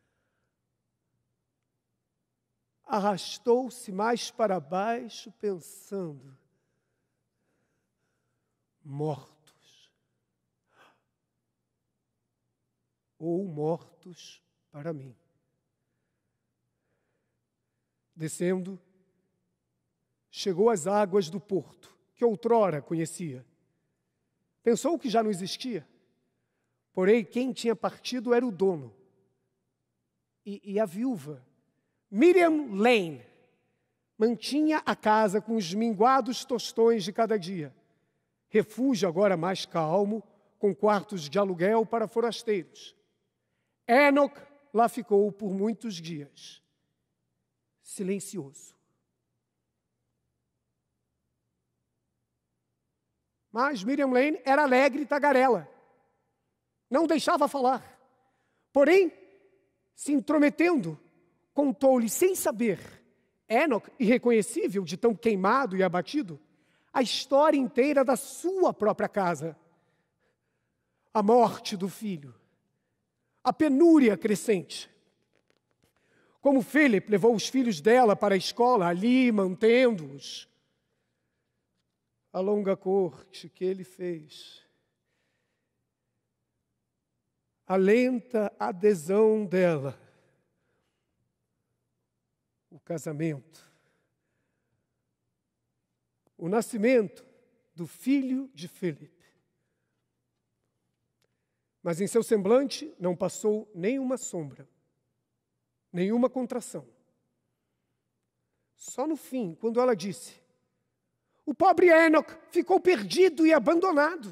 Arrastou-se mais para baixo, pensando: mortos. Ou mortos para mim. Descendo, chegou às águas do porto, que outrora conhecia. Pensou que já não existia. Porém, quem tinha partido era o dono. E a viúva, Miriam Lane, mantinha a casa com os minguados tostões de cada dia. Refúgio agora mais calmo, com quartos de aluguel para forasteiros. Enoque lá ficou por muitos dias, silencioso. Mas Miriam Lane era alegre e tagarela. Não deixava falar. Porém, se intrometendo, contou-lhe sem saber, Enoque, irreconhecível de tão queimado e abatido, a história inteira da sua própria casa. A morte do filho, a penúria crescente. Como Philip levou os filhos dela para a escola, ali mantendo-os. A longa corte que ele fez. A lenta adesão dela. O casamento. O nascimento do filho de Philip. Mas em seu semblante não passou nenhuma sombra, nenhuma contração. Só no fim, quando ela disse, o pobre Enoque ficou perdido e abandonado.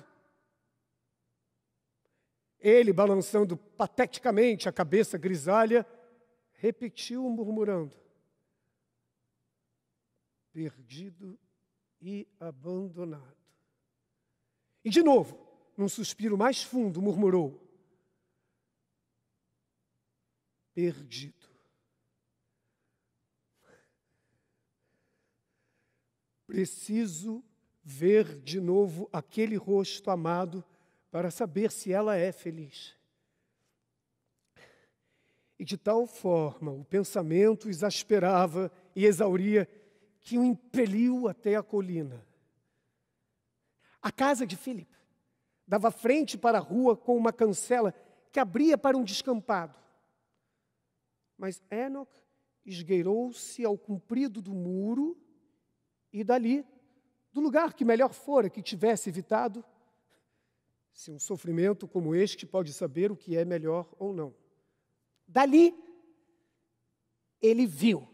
Ele, balançando pateticamente a cabeça grisalha, repetiu murmurando, perdido e abandonado. E de novo, num suspiro mais fundo, murmurou, perdido. Preciso ver de novo aquele rosto amado para saber se ela é feliz. E de tal forma o pensamento exasperava e exauria que o impeliu até a colina. A casa de Philip dava frente para a rua com uma cancela que abria para um descampado. Mas Enoque esgueirou-se ao comprido do muro e dali, do lugar que melhor fora que tivesse evitado, se um sofrimento como este pode saber o que é melhor ou não. Dali, ele viu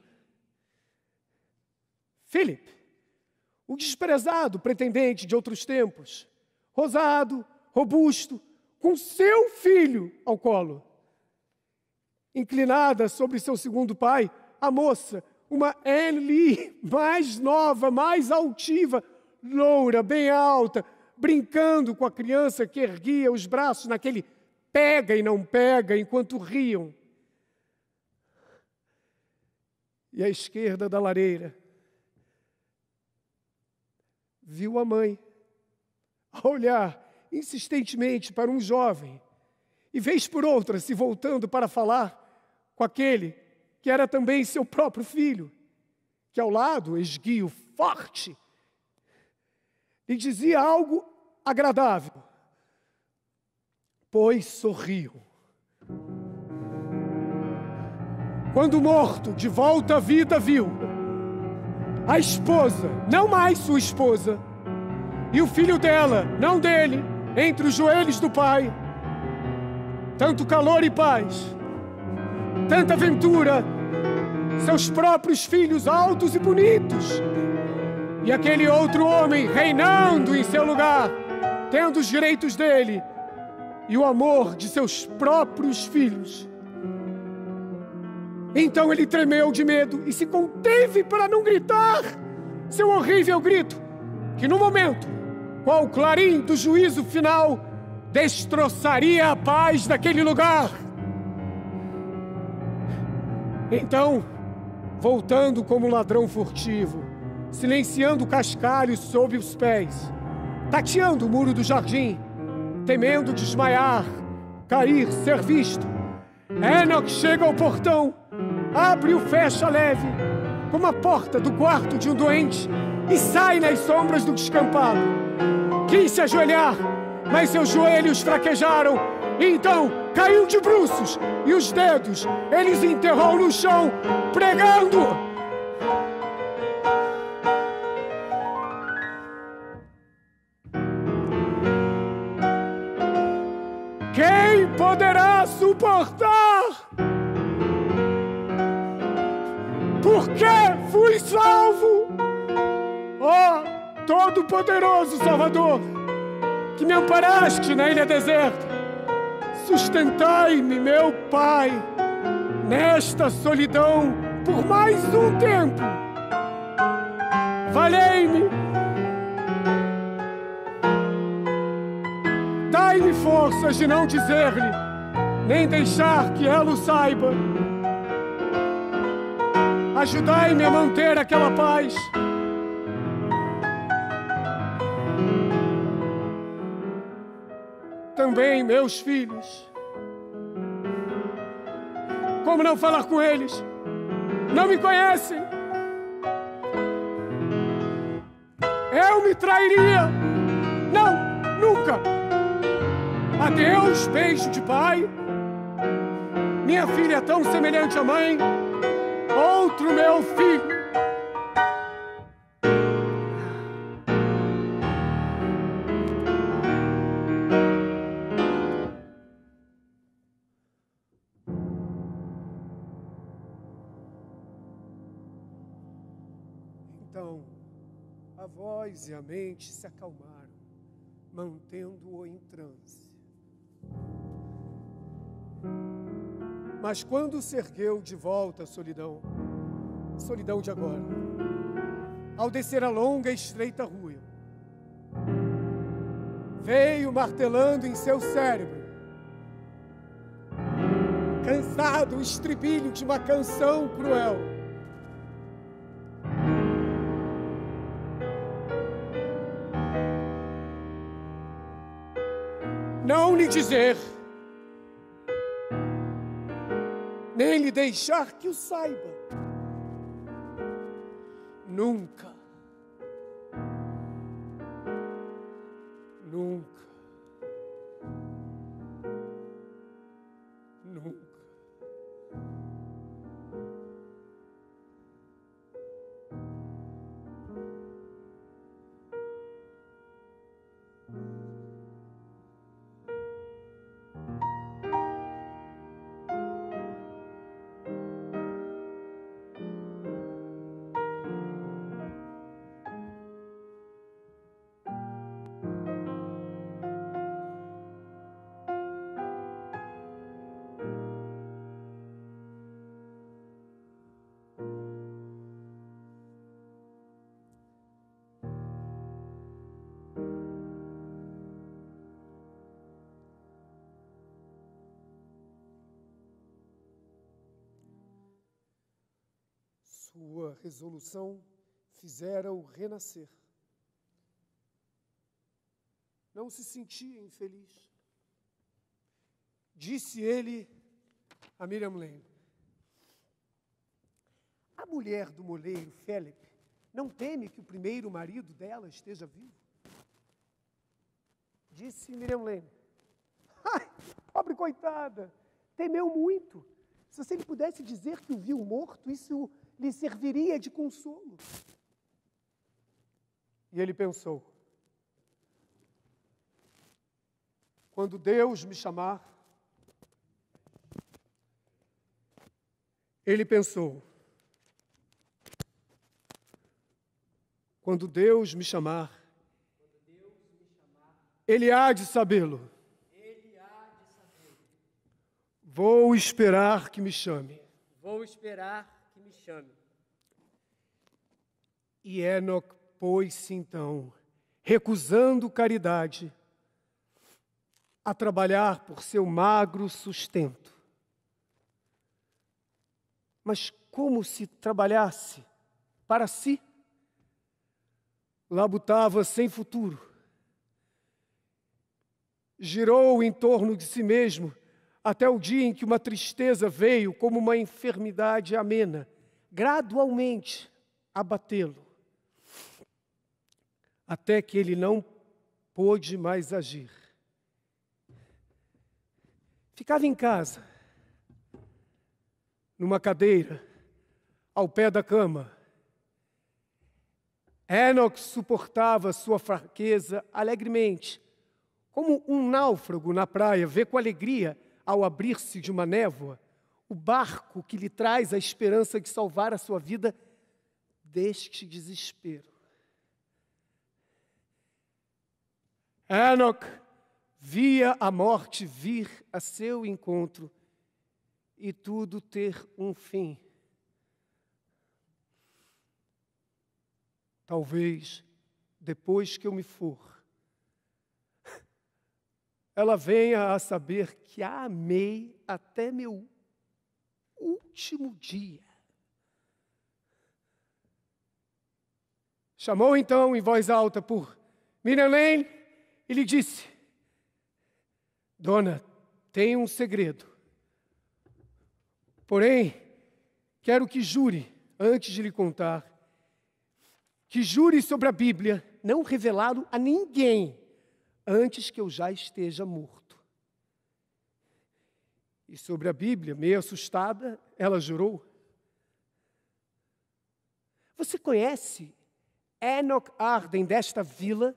Philip, o desprezado pretendente de outros tempos, rosado, robusto, com seu filho ao colo. Inclinada sobre seu segundo pai, a moça, uma Anne Lee, mais nova, mais altiva, loura, bem alta, brincando com a criança que erguia os braços naquele pega e não pega, enquanto riam. E à esquerda da lareira, viu a mãe, a olhar insistentemente para um jovem, e vez por outra se voltando para falar com aquele que era também seu próprio filho, que ao lado, esguio, forte, lhe dizia algo agradável, pois sorriu. Quando o morto, de volta à vida, viu a esposa, não mais sua esposa, e o filho dela, não dele, entre os joelhos do pai, tanto calor e paz, tanta aventura, seus próprios filhos altos e bonitos, e aquele outro homem reinando em seu lugar, tendo os direitos dele e o amor de seus próprios filhos. Então ele tremeu de medo e se conteve para não gritar seu horrível grito, que no momento, qual clarim do juízo final, destroçaria a paz daquele lugar. Então, voltando como um ladrão furtivo, silenciando o cascalho sob os pés, tateando o muro do jardim, temendo desmaiar, cair, ser visto, Enoque chega ao portão, abre e fecha leve, como a porta do quarto de um doente, e sai nas sombras do descampado. Quis se ajoelhar, mas seus joelhos fraquejaram, e então caiu de bruços, e os dedos eles enterrou no chão, pregando. Quem poderá suportar? Por que fui salvo. Ó Todo-Poderoso Salvador, que me amparaste na ilha deserta, sustentai-me, meu Pai, nesta solidão por mais um tempo. Valei-me. Dai-me forças de não dizer-lhe, nem deixar que ela o saiba. Ajudai-me a manter aquela paz. Também meus filhos. Como não falar com eles? Não me conhecem. Eu me trairia. Não, nunca. Adeus, beijo de pai. Minha filha é tão semelhante à mãe. Outro meu filho. Então, a voz e a mente se acalmaram, mantendo-o em transe. Mas quando se ergueu de volta a solidão de agora, ao descer a longa e estreita rua, veio martelando em seu cérebro, cansado o estribilho de uma canção cruel. Não lhe dizer, nem lhe deixar que o saiba. Nunca, nunca, nunca. Sua resolução fizera-o renascer. Não se sentia infeliz. Disse ele a Miriam Lane: a mulher do moleiro, Felipe, não teme que o primeiro marido dela esteja vivo? Disse Miriam Lane: ai, pobre coitada, temeu muito. Se você lhe pudesse dizer que o viu morto, isso lhe serviria de consolo. E ele pensou: quando Deus me chamar, ele pensou, quando Deus me chamar, ele há de sabê-lo. Vou esperar que me chame. Vou esperar que me chame. E Enoque pôs-se então, recusando caridade, a trabalhar por seu magro sustento. Mas como se trabalhasse para si, labutava sem futuro. Girou em torno de si mesmo, até o dia em que uma tristeza veio como uma enfermidade amena, gradualmente abatê-lo, até que ele não pôde mais agir. Ficava em casa, numa cadeira, ao pé da cama. Enoque suportava sua fraqueza alegremente, como um náufrago na praia vê com alegria, ao abrir-se de uma névoa, o barco que lhe traz a esperança de salvar a sua vida deste desespero. Enoque via a morte vir a seu encontro e tudo ter um fim. Talvez, depois que eu me for, ela venha a saber que a amei até meu último dia. Chamou então em voz alta por Miriam Lane e lhe disse: Dona, tenho um segredo. Porém, quero que jure, antes de lhe contar, que jure sobre a Bíblia, não revelá-lo a ninguém, antes que eu já esteja morto. E sobre a Bíblia, meio assustada, ela jurou: Você conhece Enoque Arden desta vila?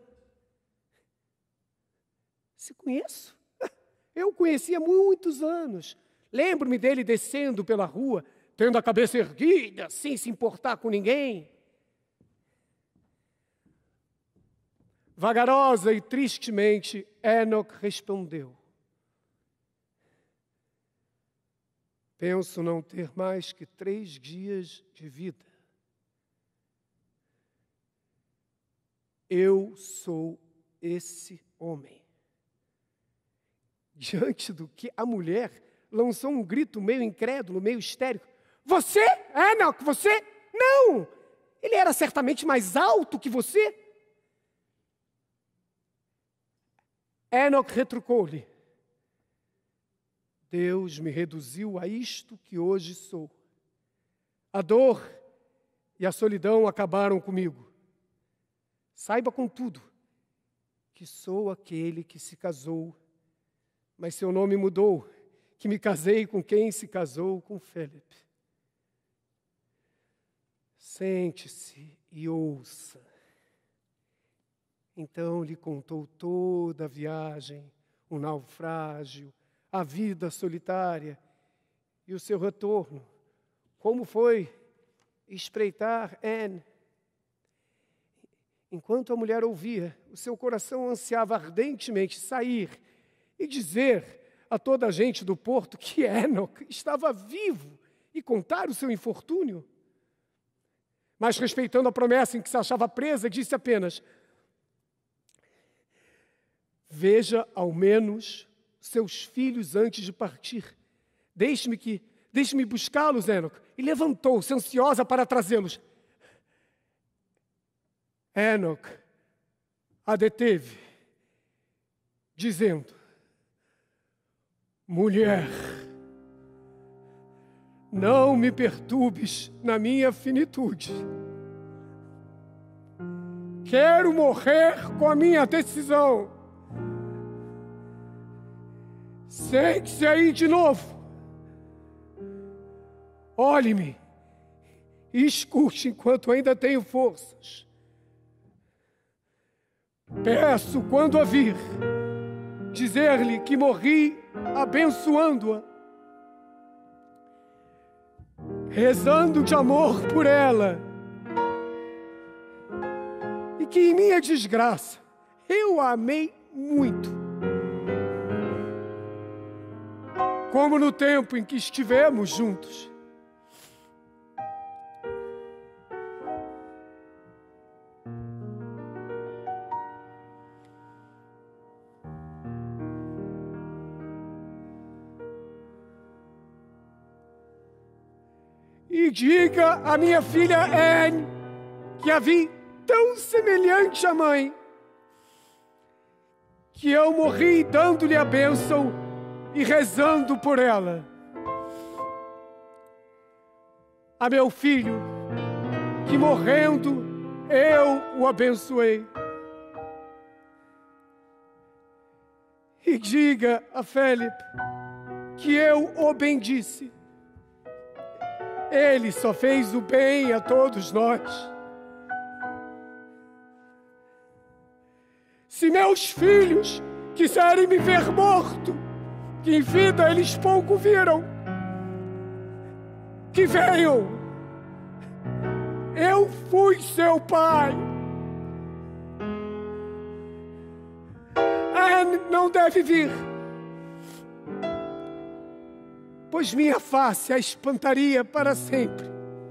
Se conheço? Eu o conheci há muitos anos. Lembro-me dele descendo pela rua, tendo a cabeça erguida, sem se importar com ninguém. Vagarosa e tristemente, Enoque respondeu: Penso não ter mais que 3 dias de vida. Eu sou esse homem. Diante do que a mulher lançou um grito meio incrédulo, meio histérico: Você, Enoque, você? Não! Ele era certamente mais alto que você. Enoque retrucou-lhe: Deus me reduziu a isto que hoje sou. A dor e a solidão acabaram comigo. Saiba, contudo, que sou aquele que se casou, mas seu nome mudou, que me casei com quem se casou com Philip. Sente-se e ouça. Então lhe contou toda a viagem, o naufrágio, a vida solitária e o seu retorno. Como foi espreitar Anne. Enquanto a mulher ouvia, o seu coração ansiava ardentemente sair e dizer a toda a gente do porto que Enoque estava vivo e contar o seu infortúnio. Mas, respeitando a promessa em que se achava presa, disse apenas: Veja ao menos seus filhos antes de partir. Deixe-me buscá-los, Enoque. E levantou-se, ansiosa para trazê-los. Enoque a deteve, dizendo: Mulher, não me perturbes na minha finitude. Quero morrer com a minha decisão. Sente-se aí de novo. Olhe-me e escute enquanto ainda tenho forças. Peço, quando a vir, dizer-lhe que morri abençoando-a, rezando de amor por ela, e que em minha desgraça eu a amei muito, como no tempo em que estivemos juntos. E diga à minha filha Anne, que a vi tão semelhante à mãe, que eu morri dando-lhe a bênção e rezando por ela. A meu filho, que morrendo eu o abençoei. E diga a Philip que eu o bendisse. Ele só fez o bem a todos nós. Se meus filhos quiserem me ver morto, que em vida eles pouco viram, que venham. Eu fui seu pai. Anne não deve vir, pois minha face a espantaria para sempre.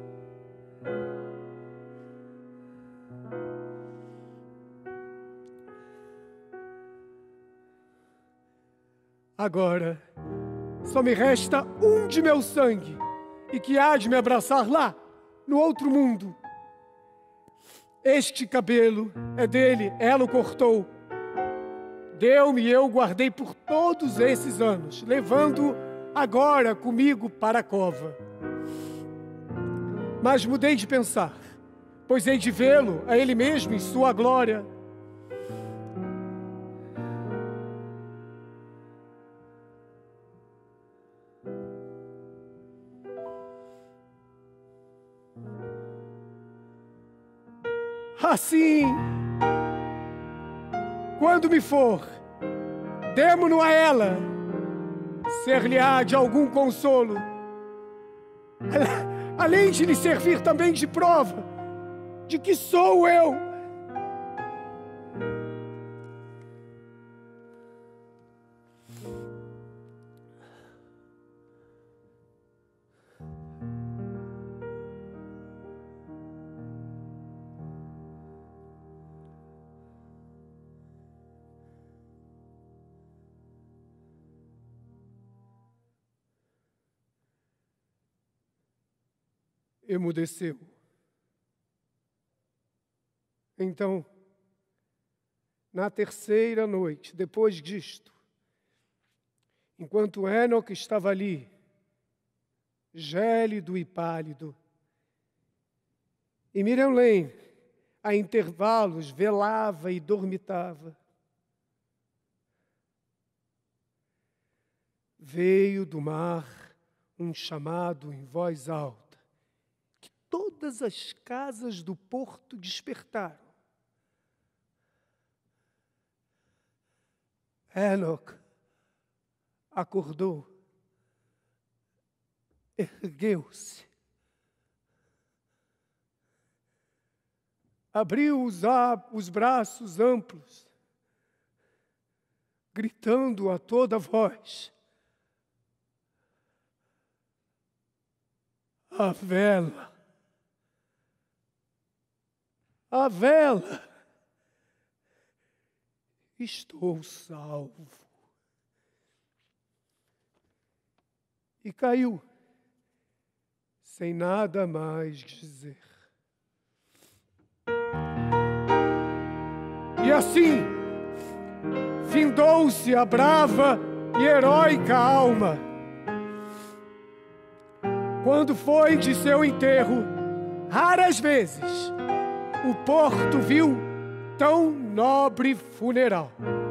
Agora, só me resta um de meu sangue, e que há de me abraçar lá, no outro mundo. Este cabelo é dele, ela o cortou. Deu-me e eu guardei por todos esses anos, levando agora comigo para a cova. Mas mudei de pensar, pois hei de vê-lo a ele mesmo em sua glória. Assim, quando me for, demo-no a ela, ser-lhe-á de algum consolo, além de lhe servir também de prova de que sou eu. Emudeceu. Então, na terceira noite, depois disto, enquanto Enoque estava ali, gélido e pálido, e Miriam, a intervalos, velava e dormitava, veio do mar um chamado em voz alta. Todas as casas do porto despertaram. Enoque acordou, ergueu-se, abriu os braços amplos, gritando a toda voz: a vela! A vela! Estou salvo. E caiu, sem nada mais dizer. E assim, findou-se a brava e heróica alma. Quando foi de seu enterro, raras vezes o porto viu tão nobre funeral.